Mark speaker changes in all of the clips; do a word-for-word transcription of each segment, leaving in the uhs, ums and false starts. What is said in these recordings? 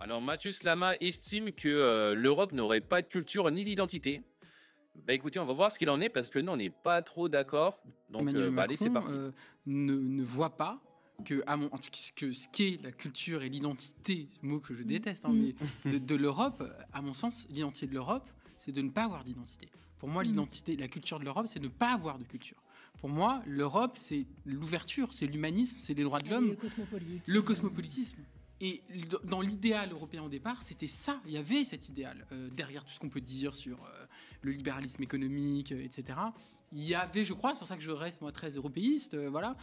Speaker 1: Alors Mathieu Slama estime que euh, l'Europe n'aurait pas de culture ni d'identité. Bah écoutez, on va voir ce qu'il en est parce que nous, on n'est pas trop d'accord. Donc,
Speaker 2: Emmanuel
Speaker 1: euh, bah allez, c'est
Speaker 2: Macron
Speaker 1: parti.
Speaker 2: euh, ne, ne voit pas que, à mon, en tout cas, que ce qu'est la culture et l'identité, mot que je déteste, hein,
Speaker 3: Mm.
Speaker 2: mais de, de l'Europe, à mon sens, l'identité de l'Europe, c'est de ne pas avoir d'identité. Pour moi,
Speaker 3: Mm.
Speaker 2: l'identité, la culture de l'Europe, c'est ne pas avoir de culture. Pour moi, l'Europe, c'est l'ouverture, c'est l'humanisme, c'est les droits de l'homme,
Speaker 3: Le cosmopolite.
Speaker 2: le cosmopolitisme. Et dans l'idéal européen au départ, c'était ça. Il y avait cet idéal. Euh, derrière tout ce qu'on peut dire sur euh, le libéralisme économique, euh, et cetera, il y avait, je crois, c'est pour ça que je reste, moi, très européiste, euh, voilà.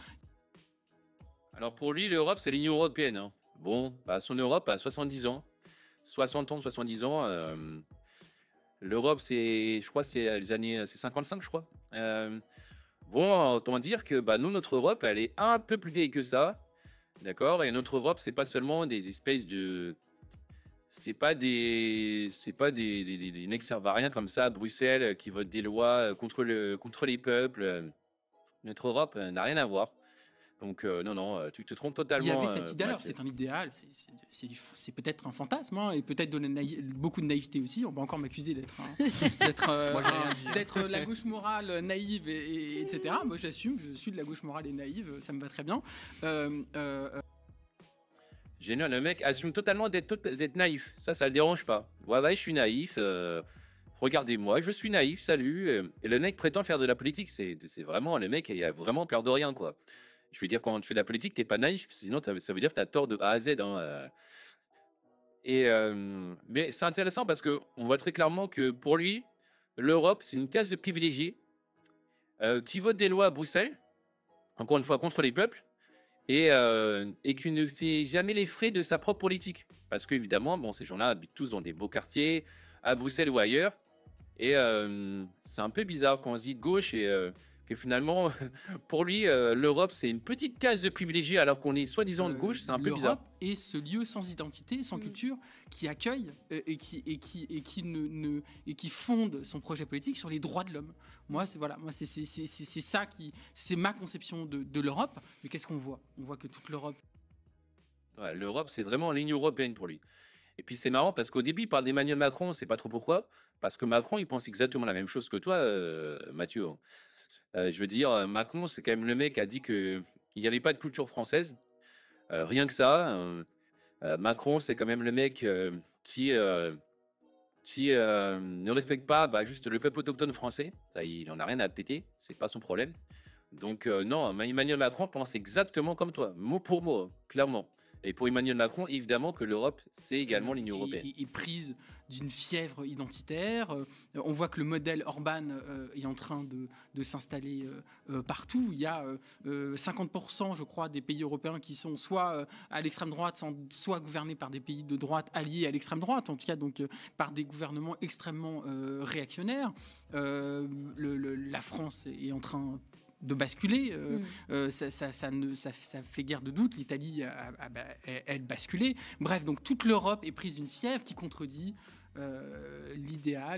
Speaker 1: Alors pour lui, l'Europe, c'est l'Union européenne, hein. Bon, bah, son Europe a soixante-dix ans. soixante ans, soixante-dix ans. euh, L'Europe, c'est, je crois, c'est les années, c'est cinquante-cinq, je crois. Euh, bon, autant dire que bah, nous, notre Europe, elle est un peu plus vieille que ça. D'accord? Et notre Europe, c'est pas seulement des espèces de. C'est pas des. C'est pas des, des, des, des mecs qui servent à rien comme ça à Bruxelles euh, qui votent des lois euh, contre, le, contre les peuples. euh. Notre Europe euh, n'a rien à voir. Donc, euh, non, non, euh, tu te trompes
Speaker 2: Il y
Speaker 1: totalement.
Speaker 2: avait
Speaker 1: euh,
Speaker 2: cet idéal. Alors,
Speaker 1: Mathieu.
Speaker 2: c'est un idéal, c'est- c'est c'est du- c'est peut-être un fantasme, hein, et peut-être de la naï- beaucoup de naïveté aussi. On va encore m'accuser d'être un- d'être euh,
Speaker 4: Moi, j'ai rien
Speaker 2: un-
Speaker 4: dit, hein.
Speaker 2: d'être la gauche morale naïve, et, et- etc. Moi, j'assume, je suis de la gauche morale et naïve, ça me va très bien. Euh, euh, euh,
Speaker 1: Génial, le mec assume totalement d'être tot- d'être naïf. Ça, ça le dérange pas. Ouais, ouais, je suis naïf. euh, Regardez-moi, je suis naïf, salut. euh. Et le mec prétend faire de la politique. C'est c'est vraiment, le mec, il a vraiment peur de rien, quoi. Je veux dire, quand tu fais de la politique, t'es pas naïf. Sinon, t'as- ça veut dire que tu as tort de A à Z, hein, euh. Et, euh, mais c'est intéressant parce que on voit très clairement que pour lui, l'Europe, c'est une case de privilégiés euh, qui votent des lois à Bruxelles, encore une fois contre les peuples, et, euh, et qui ne fait jamais les frais de sa propre politique. Parce qu'évidemment, bon, ces gens-là habitent tous dans des beaux quartiers, à Bruxelles ou ailleurs, et euh, c'est un peu bizarre quand on se dit de gauche et euh, que finalement, pour lui, euh, l'Europe, c'est une petite case de privilégiés alors qu'on est soi-disant de
Speaker 2: euh,
Speaker 1: gauche, c'est un peu
Speaker 2: L'Europe
Speaker 1: bizarre.
Speaker 2: est ce lieu sans identité, sans
Speaker 3: Mm.
Speaker 2: culture, qui accueille euh, et qui, et qui, et qui, ne, ne- et qui fonde son projet politique sur les droits de l'homme. Moi, c'est voilà, moi, c'est c'est- c'est- c'est- c'est ça qui, c'est ma conception de, de l'Europe. Mais qu'est-ce qu'on voit? On voit que toute l'Europe.
Speaker 1: Ouais, L'Europe, c'est vraiment l'Union européenne pour lui. Et puis c'est marrant parce qu'au début, il parle d'Emmanuel Macron, on ne sait pas trop pourquoi, parce que Macron, il pense exactement la même chose que toi, euh, Mathieu. Euh, je veux dire, euh, Macron, c'est quand même le mec qui a dit qu'il n'y avait pas de culture française. Euh, rien que ça. euh, euh, Macron, c'est quand même le mec euh, qui, euh, qui euh, ne respecte pas bah, juste le peuple autochtone français. Ça, il n'en a rien à péter, c'est pas son problème. Donc euh, non, Emmanuel Macron pense exactement comme toi, mot pour mot, clairement. Et pour Emmanuel Macron, évidemment que l'Europe, c'est également l'Union
Speaker 2: est,
Speaker 1: européenne.
Speaker 2: est- est prise d'une fièvre identitaire. Euh, on voit que le modèle Orban euh, est en train de, de s'installer euh, euh, partout. Il y a euh, euh, cinquante pour cent, je crois, des pays européens qui sont soit euh, à l'extrême droite, sans- soit gouvernés par des pays de droite alliés à l'extrême droite, en tout cas donc euh, par des gouvernements extrêmement euh, réactionnaires. Euh, le- le- la France est en train de basculer. euh,
Speaker 3: Mm.
Speaker 2: euh, ça, ça- ça ne, ça, ça fait guère de doute. L'Italie, a, a- bah, elle, elle basculé. Bref, donc toute l'Europe est prise d'une fièvre qui contredit euh, l'idéal.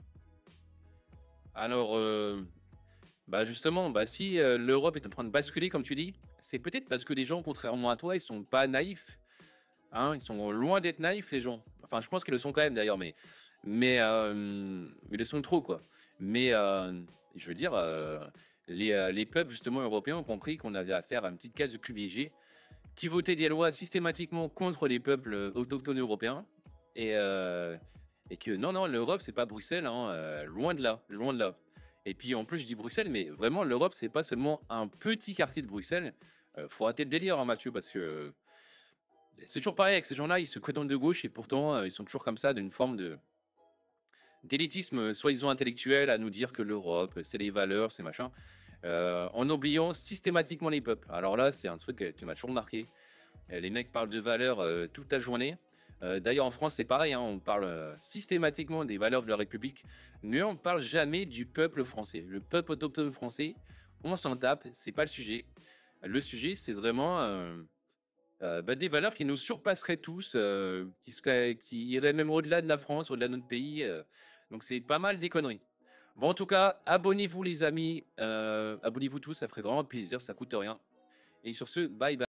Speaker 1: Alors, euh, bah justement, bah si euh, l'Europe est en train de basculer, comme tu dis, c'est peut-être parce que les gens, contrairement à toi, ils sont pas naïfs. Hein, ils sont loin d'être naïfs, les gens. Enfin, je pense qu'ils le sont quand même d'ailleurs, mais, mais euh, ils le sont trop, quoi. Mais euh, je veux dire, euh, les, euh, les peuples, justement, européens ont compris qu'on avait affaire à une petite case de privilégiés qui votaient des lois systématiquement contre les peuples euh, autochtones européens. Et, euh, et que non, non, l'Europe, c'est pas Bruxelles, hein, euh, loin de là, loin de là. Et puis en plus, je dis Bruxelles, mais vraiment, l'Europe, c'est pas seulement un petit quartier de Bruxelles. Euh, faut arrêter le délire, hein, Mathieu, parce que euh, c'est toujours pareil avec ces gens-là, ils se prétendent de gauche et pourtant, euh, ils sont toujours comme ça, d'une forme de d'élitisme, euh, soi-disant intellectuel, à nous dire que l'Europe, c'est les valeurs, c'est machin, euh, en oubliant systématiquement les peuples. Alors là, c'est un truc que tu m'as toujours marqué. Euh, Les mecs parlent de valeurs euh, toute la journée. Euh, D'ailleurs, en France, c'est pareil, hein, on parle euh, systématiquement des valeurs de la République, mais on ne parle jamais du peuple français. Le peuple autochtone français, on s'en tape, c'est pas le sujet. Le sujet, c'est vraiment euh, euh, bah, des valeurs qui nous surpasseraient tous, euh, qui, seraient, qui iraient même au-delà de la France, au-delà de notre pays. euh. Donc, c'est pas mal des conneries. Bon, en tout cas, abonnez-vous, les amis. euh, abonnez-vous tous, ça ferait vraiment plaisir, ça coûte rien. Et sur ce, bye bye.